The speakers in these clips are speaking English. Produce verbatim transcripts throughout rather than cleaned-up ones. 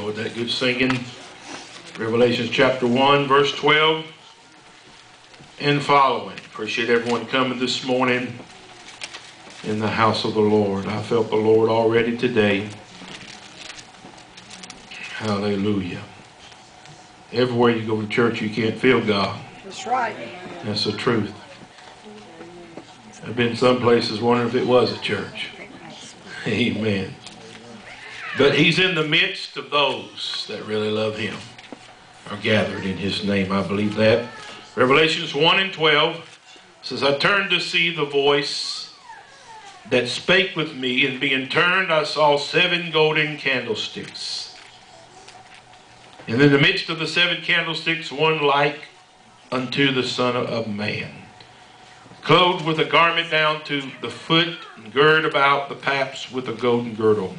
Lord, that good singing. Revelation chapter one, verse twelve and following. Appreciate everyone coming this morning in the house of the Lord. I felt the Lord already today. Hallelujah. Everywhere you go to church, you can't feel God. That's right. That's the truth. I've been some places wondering if it was a church. Amen. But he's in the midst of those that really love him, are gathered in his name. I believe that. Revelations one and twelve says, I turned to see the voice that spake with me, and being turned I saw seven golden candlesticks. And in the midst of the seven candlesticks, one like unto the Son of Man, clothed with a garment down to the foot, and girt about the paps with a golden girdle.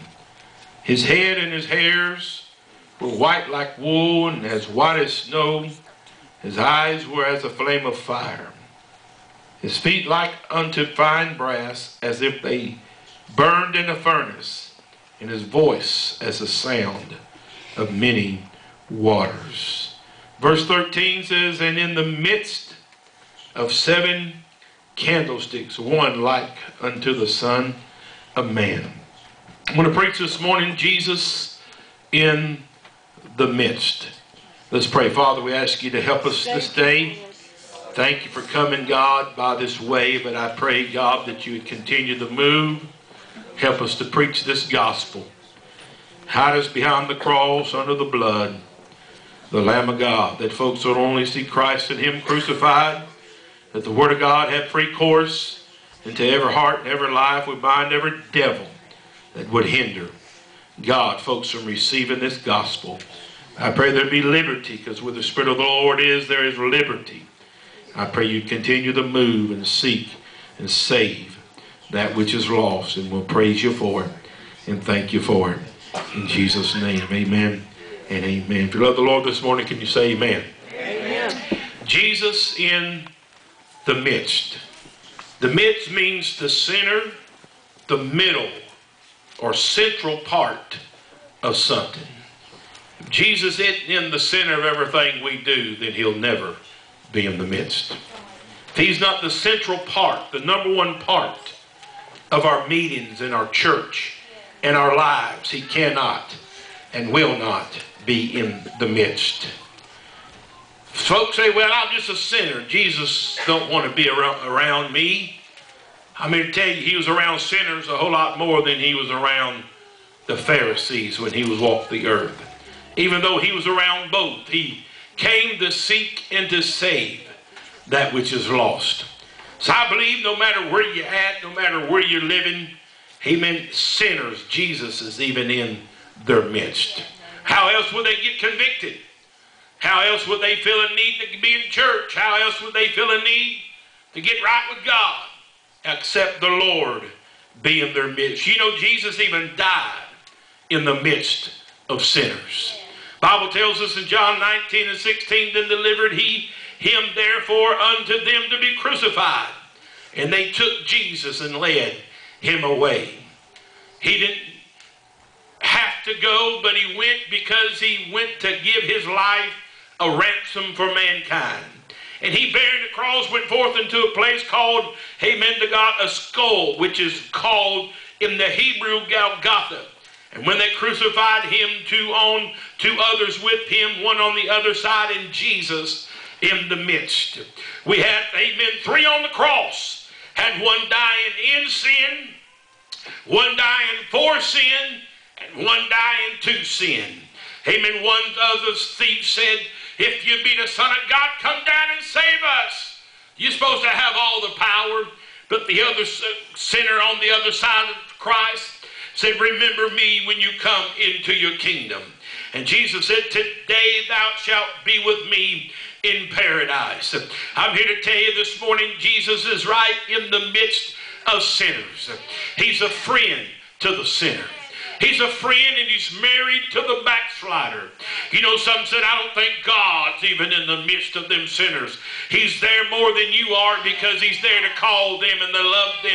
His head and his hairs were white like wool, and as white as snow. His eyes were as a flame of fire. His feet like unto fine brass, as if they burned in a furnace. And his voice as the sound of many waters. Verse thirteen says, and in the midst of seven candlesticks, one like unto the Son of Man. I'm going to preach this morning, Jesus in the midst. Let's pray. Father, we ask you to help us this day. Thank you for coming, God, by this way. But I pray, God, that you would continue to move. Help us to preach this gospel. Hide us behind the cross, under the blood, the Lamb of God, that folks will only see Christ and him crucified. That the Word of God have free course into every heart and every life. We bind every devil that would hinder God, folks, from receiving this gospel. I pray there be liberty, because where the Spirit of the Lord is, there is liberty. I pray you continue to move and seek and save that which is lost, and we'll praise you for it and thank you for it. In Jesus' name, amen and amen. If you love the Lord this morning, can you say amen? Amen. Jesus in the midst. The midst means the center, the middle, or central part of something. If Jesus isn't in the center of everything we do, then he'll never be in the midst. If he's not the central part, the number one part of our meetings in our church and our lives, he cannot and will not be in the midst. Folks say, well, I'm just a sinner. Jesus don't want to be around, around me. I'm here to tell you, he was around sinners a whole lot more than he was around the Pharisees when he was walked the earth. Even though he was around both, he came to seek and to save that which is lost. So I believe no matter where you're at, no matter where you're living, amen, sinners, Jesus is even in their midst. How else would they get convicted? How else would they feel a need to be in church? How else would they feel a need to get right with God? Except the Lord be in their midst. You know, Jesus even died in the midst of sinners. Bible tells us in John nineteen and sixteen, then delivered he him therefore unto them to be crucified. And they took Jesus and led him away. He didn't have to go, but he went because he went to give his life a ransom for mankind. And he, bearing the cross, went forth into a place called, amen to God, a skull, which is called in the Hebrew Golgotha. And when they crucified him, two on, two others with him, one on the other side, and Jesus in the midst. We had, amen, three on the cross. Had one dying in sin, one dying for sin, and one dying to sin. Amen. One of the thieves said, if you be the Son of God, come down and save us. You're supposed to have all the power. But the other sinner on the other side of Christ said, remember me when you come into your kingdom. And Jesus said, today thou shalt be with me in paradise. I'm here to tell you this morning, Jesus is right in the midst of sinners. He's a friend to the sinner. He's a friend, and he's married to the backslider. You know, some said, I don't think God's even in the midst of them sinners. He's there more than you are, because he's there to call them and to love them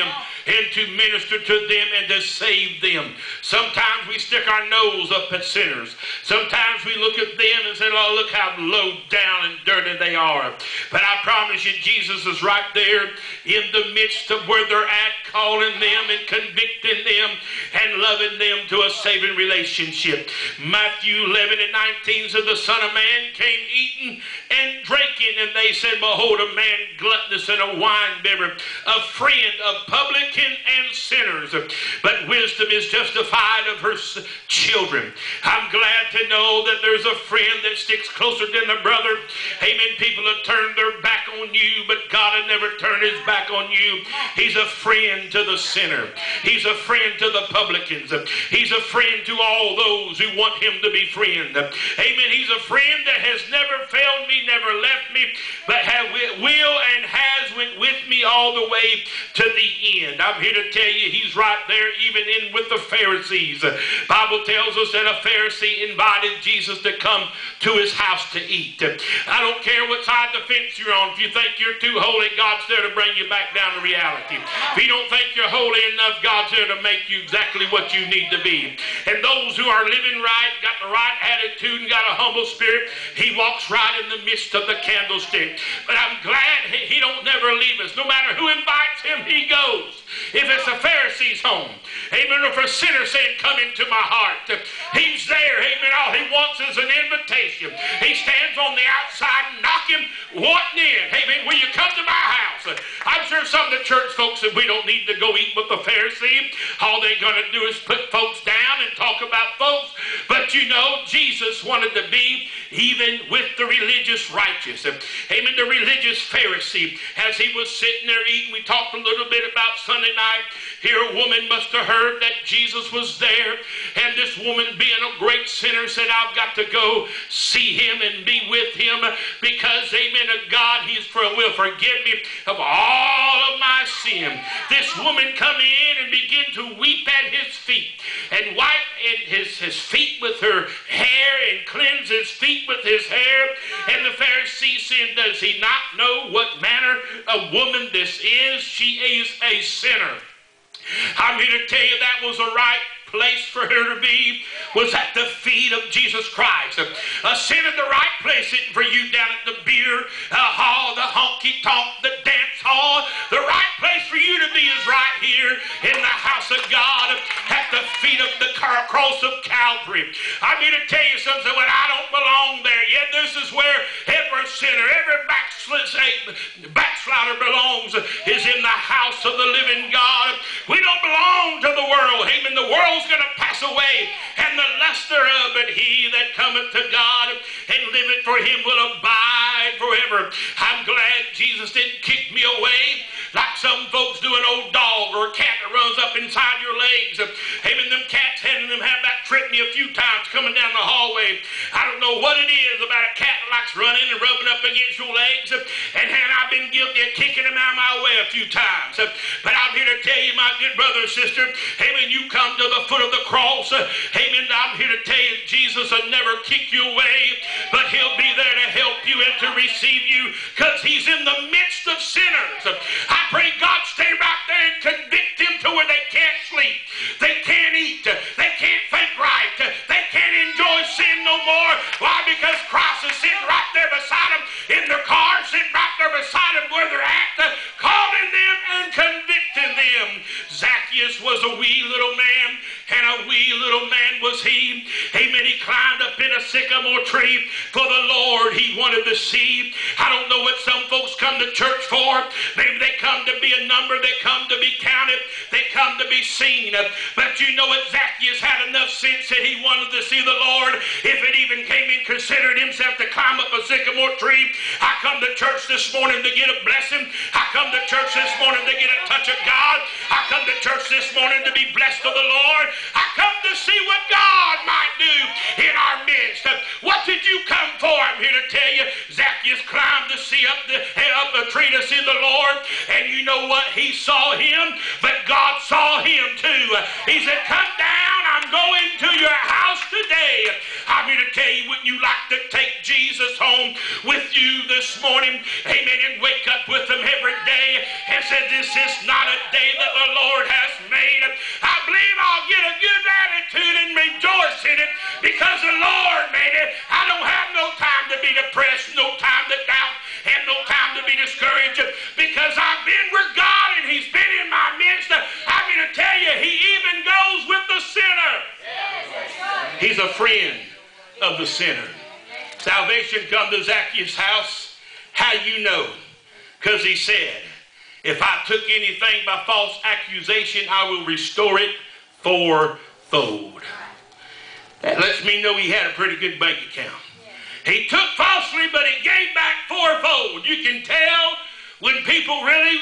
and to minister to them and to save them. Sometimes we stick our nose up at sinners. Sometimes we look at them and say, oh, look how low down and dirty they are. But I promise you, Jesus is right there in the midst of where they're at, calling them and convicting them and loving them to a saving relationship. Matthew eleven and nineteen said, the Son of Man came eating and drinking, and they said, behold, a man gluttonous and a wine bibber, a friend of publican and sinners. But wisdom is justified of her children. I'm glad to know that there's a friend that sticks closer than a brother. Amen. People have turned their back on you, but God will never turn his back on you. He's a friend to the sinner. He's a friend to the publicans. He's a friend to all those who want him to be friend. Amen. He's a friend that has never failed me, never left me, but have, will and has went with me all the way to the end. I'm here to tell you, he's right there even in with the Pharisees. The Bible tells us that a Pharisee invited Jesus to come to his house to eat. I don't care what side of the fence you're on. If you think you're too holy, God's there to bring you back down to reality. If you don't think you're holy enough, God's there to make you exactly what you need to be. And those who are living right, got the right attitude and got a humble spirit, he walks right in the midst of the candlestick. But I'm glad he don't never leave us. No matter who invites him, he goes. If it's a Pharisee's home, amen, or if a sinner saying, come into my heart, he's there, amen. All he wants is an invitation. He stands on the outside knocking, wanting in. Amen, will you come to my house? I'm sure some of the church folks said, we don't need to go eat with the Pharisee. All they're going to do is put folks down and talk about folks. But you know, Jesus wanted to be even with the religious righteous. Amen, the religious Pharisee. As he was sitting there eating, we talked a little bit about Sunday night. Here a woman must have heard that Jesus was there, and this woman, being a great sinner, said, I've got to go see him and be with him because, amen, to God, he will forgive me of all of my sin. This woman come in and begin to weep at his feet and wipe his, his feet with her hair and cleanse his feet with his hair. And the Pharisee said, does he not know what manner of woman this is? She is a sinner. I'm here to tell you that was a right place for her to be, was at the feet of Jesus Christ. A sin in the right place isn't for you down at the beer uh, hall, the honky-tonk, the dance hall. The right place for you to be is right here in the house of God at the feet of the cross of Calvary. I'm here to tell you something. When I don't belong there, yet this is where every sinner, every backslider belongs, is in the house of the living God. We don't belong to the world. Amen. The world's going to pass away, and the lust thereof, but he that cometh to God and liveth for him will abide forever. I'm glad Jesus didn't kick me away like some folks do an old dog or a cat that runs up inside your legs. Amen. Them cats having them have that tripped me a few times coming down the hallway. I don't know what it is about a cat that likes running and rubbing up against your legs, and, and I've been guilty of kicking them out of my way a few times. But I'm here to tell you, my good brother and sister, amen, you come to the foot of the cross, amen, I'm here to tell you, Jesus will never kick you away, but he'll be there to help you and to receive you, because he's in the midst of sinners. I pray God stay right there and convict them to where they can't sleep, they can't eat, they can't think right, they can't enjoy sin no more. Why? Because Christ is sitting right there beside them in their car, sitting right there beside them where they're at, calling them and convicting them. Zacchaeus was a wee little man, and a wee little man was he. Amen. He climbed up in a sycamore tree for the Lord he wanted to see. I don't know what some folks come to church for. Maybe they come to be a number, they come to be counted, they come to be seen. But you know what? Zacchaeus had enough sense that he wanted to see the Lord. If it even came and considered himself to climb up a sycamore tree. I come to church this morning to get a blessing. I come to church this morning to get a touch of God. I come to church this morning to be blessed of the Lord. I come to see what God might do in our midst. What did you come for? I'm here to tell you, Zacchaeus climbed to see up the up a tree to see the Lord, and you know what? He saw him, but God saw him too. He said, come down, I'm going to your house today. I'm here to tell you, wouldn't you like to take Jesus home with you this morning? Amen. And wake up with him every day and say, this is not a day that the Lord because the Lord made it. I don't have no time to be depressed, no time to doubt, and no time to be discouraged, because I've been with God and He's been in my midst. I'm going to tell you, He even goes with the sinner. He's a friend of the sinner. Salvation come to Zacchaeus' house. How you know? Because he said, if I took anything by false accusation, I will restore it fourfold. That lets me know he had a pretty good bank account. He took falsely, but he gave back fourfold. You can tell when people really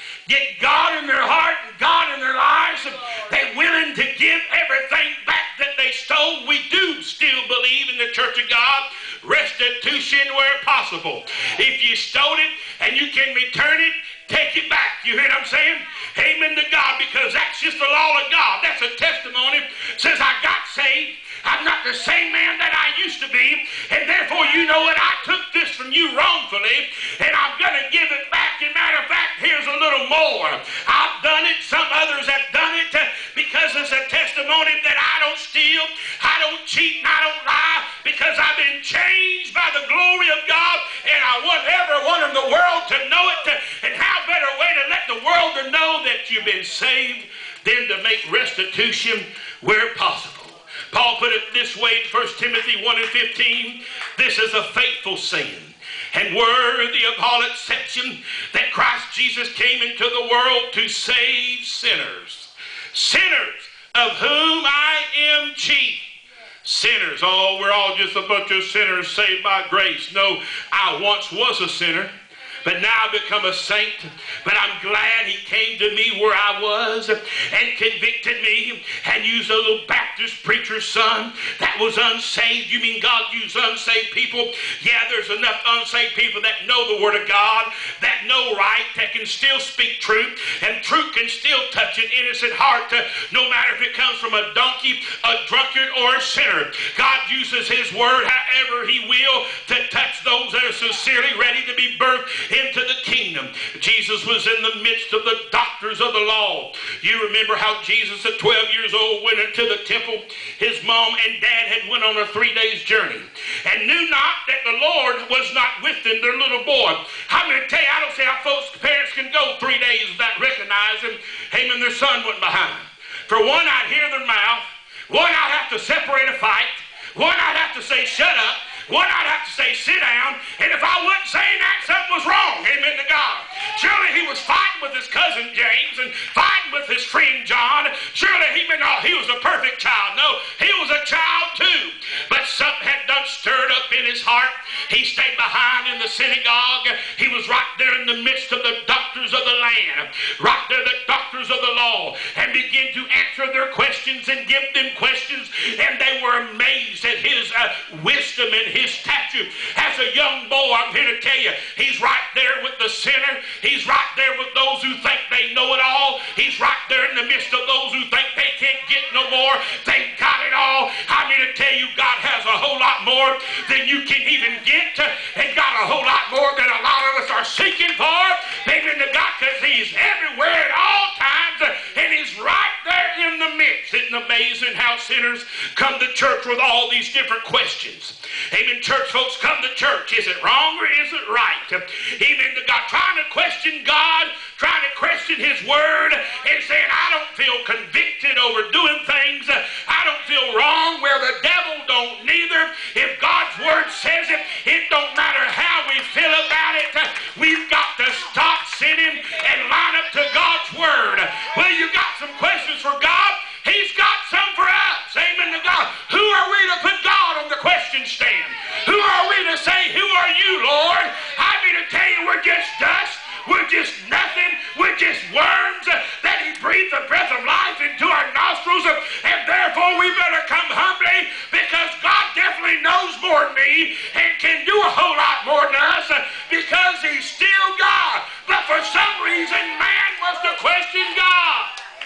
get God in their heart and God in their lives, and they're willing to give everything back that they stole. We do still believe in the Church of God, restitution where possible. If you stole it and you can return it, take it back. You hear what I'm saying? Amen to God, because that's just the law of God. That's a testimony. Says I got saved. I'm not the same man that I used to be, and therefore, you know what? I took this from you wrongfully, and I'm going to give it back. And matter of fact, here's a little more. I've done it. Some others have done it uh, because it's a testimony that I don't steal, I don't cheat, and I don't lie, because I've been changed by the glory of God, and I want everyone in the world to know it. Uh, and how better way to let the world to know that you've been saved than to make restitution where possible. Paul put it this way in First Timothy one and fifteen. This is a faithful saying and worthy of all exception, that Christ Jesus came into the world to save sinners. Sinners, of whom I am chief. Sinners. Oh, we're all just a bunch of sinners saved by grace. No, I once was a sinner, but now I've become a saint. But I'm glad He came to me where I was and convicted me and used a little Baptist preacher's son that was unsaved. You mean God used unsaved people? Yeah, there's enough unsaved people that know the Word of God, that know right, that can still speak truth, and truth can still touch an innocent heart, uh, no matter if it comes from a donkey, a drunkard, or a sinner. God uses His Word however He will to touch those that are sincerely ready to be birthed into the kingdom. Jesus was in the midst of the doctors of the law. You remember how Jesus at twelve years old went into the temple. His mom and dad had went on a three days journey and knew not that the Lord was not with them, their little boy. I'm going to tell you, I don't see how folks, parents can go three days without recognizing him and their son went behind. For one, I'd hear their mouth. One, I'd have to separate a fight. One, I'd have to say, shut up. One, I'd have to say, sit down. And if I wasn't saying that, something was wrong. Amen to God. Surely he was fighting with his cousin James and fighting with his friend John. Surely he, been, oh, he was a perfect child. No, he was a child too. But something had done stirred up in his heart. He stayed behind in the synagogue. He was right there in the midst of the doctors of the land. Right there, the doctors of the law. And began to answer their questions and give them questions. And they were amazed at his uh, wisdom and his his stature. As a young boy, I'm here to tell you, he's right there with the sinner. He's right there with those who think they know it all. He's right there in the midst of those who think they can't get no more. They've got it all. I'm here to tell you, God has a whole lot more than you can even get, and got a whole lot more than a lot of us are seeking for. Amen to God, because He's everywhere at all times, and He's right there in the midst. Isn't it amazing how sinners come to church with all these different questions? Amen. Church folks come to church. Is it wrong or is it right? Amen to God. Trying to question God, trying to question His Word, and saying, I don't feel convicted over doing things. I don't feel wrong where the devil don't neither. If God's Word says it, it don't matter how we feel about it. We've got to stop sinning and line up to God's Word. Well, you got some questions for God. He's got some for us. Amen to God. Who are we to put God on the question stand? Who are we to say, who are you, Lord? I mean to tell you, we're just dust. We're just nothing. We're just worms. That He breathed the breath of life into our nostrils. And therefore, we better come humbly, because God definitely knows more than me and can do a whole lot more than us, because He's still God. But for some reason, man wants to question God.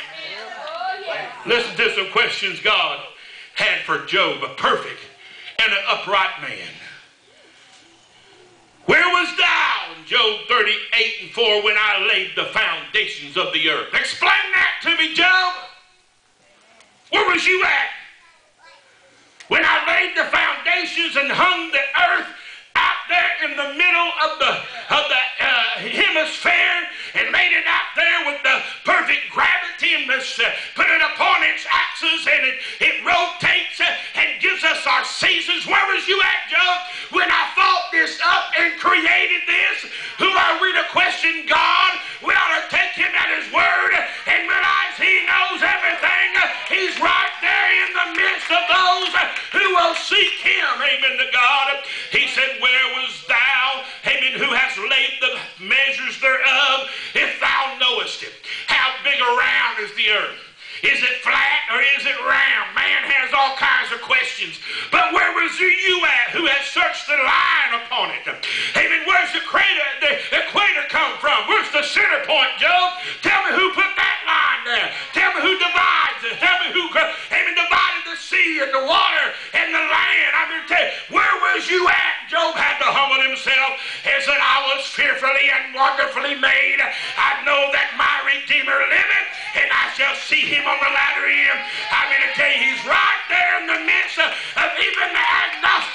Listen to some questions God had for Job, a perfect and an upright man. Where was thou in Job thirty-eight and four when I laid the foundations of the earth? Explain that to me, Job. Where was you at when I nations and hung the earth out there in the middle of the, of the uh, hemisphere and laid it out there with the perfect gravity and this, uh, put it upon its axis, and it, it rotates uh, and gives us our seasons. Where was you at, Job, when I thought this up and created this? Who are we to question God? We ought to take him at his word and realize he knows everything. He's right there in the midst of those who will seek him. Amen to God. He said, where was thou, amen, who hast laid the measures thereof, if thou knowest it? How big around is the earth? Is it flat or is it round? Man has all kinds of questions. But where was you at who has searched the line upon it? Amen. Where's the crater, the equator come from? Where's the center point, Job? Tell me who put that line there. Tell me who divides it. Tell me who, amen, divided the sea and the water and the land. I'm going to tell you, where was you at? Job had to humble himself and said, I was fearfully and wonderfully made. I know that my Redeemer liveth, and I shall see him on the latter end. I'm going to tell you, he's right there in the midst of, of even the agnostic